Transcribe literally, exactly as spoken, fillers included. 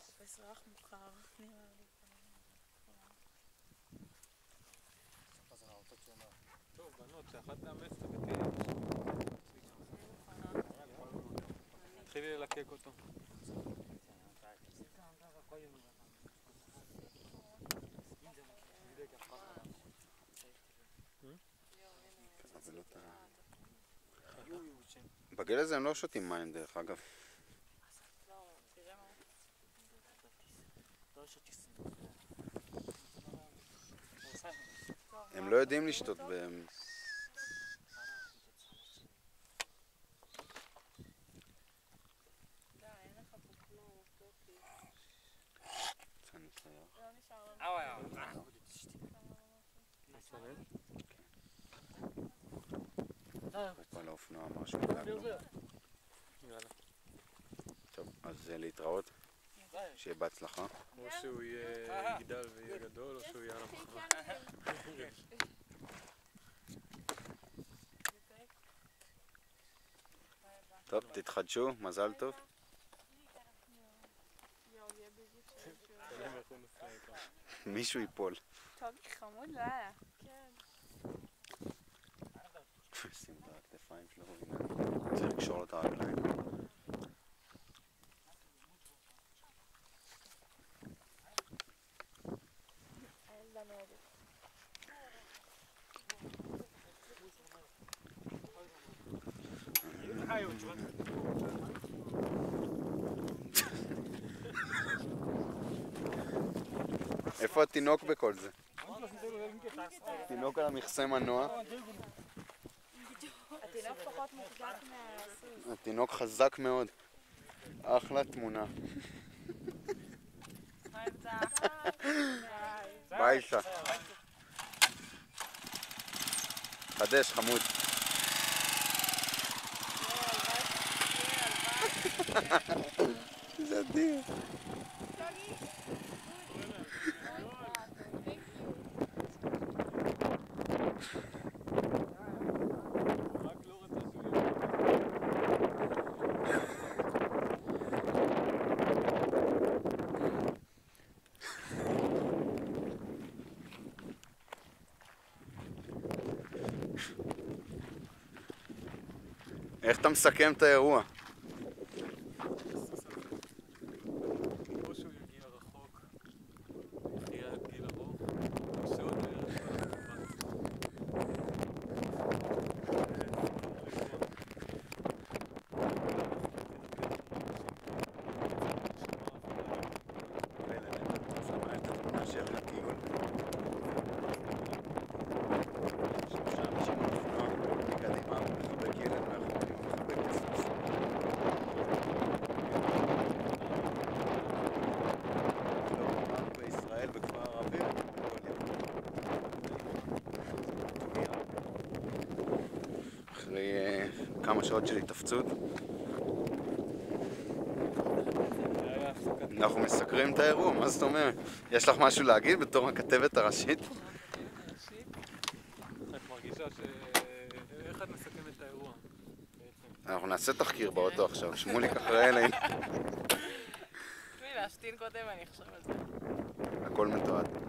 אזרח מוכר, נראה לי. טוב, בנות, שאחת תאמץ את הקטין. תתחילי ללקק אותו. בגיל הזה הם לא שותים מים דרך אגב. הם לא יודעים לשתות בהם. על האופנוע משהו כזה. טוב, אז להתראות. שיהיה בהצלחה. או שהוא יהיה יגדל ויהיה גדול, או שהוא יהיה על המחווה. טוב, תתחדשו, מזל טוב. מישהו ייפול. טוב, חמוד, לא היה. כן. שים את הכתפיים שלו, צריך לקשור לו את הרגליים. איפה התינוק בכל זה? תינוק על המכסה מנוע. התינוק פחות מוחזק מהסוס. התינוק חזק מאוד. אחלה תמונה. ביי אישה. חדש חמוד. זה אדיר. איך אתה מסכם את האירוע? או שהוא יגיע רחוק, יחיה עד גיל ארוך, או שעוד בערך אחרי כמה שעות של התאפצות אנחנו מסקרים את האירוע, מה זאת אומרת? יש לך משהו להגיד בתור הכתבת הראשית? את מרגישה ש... איך את מסכמת את האירוע? אנחנו נעשה תחקיר באוטו עכשיו, שמוליק אחרי אלה. תשמעי, להשתין קודם, אני חושב על זה. הכל מתועד.